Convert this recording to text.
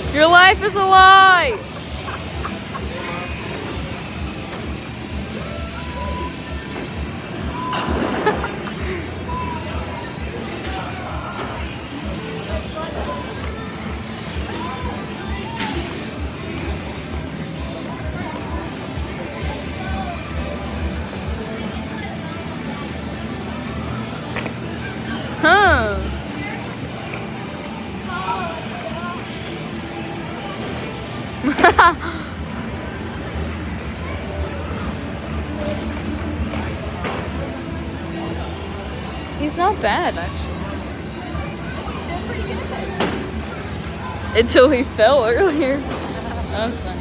Your life is a lie! Huh. He's not bad, actually. Until he fell earlier. That was funny.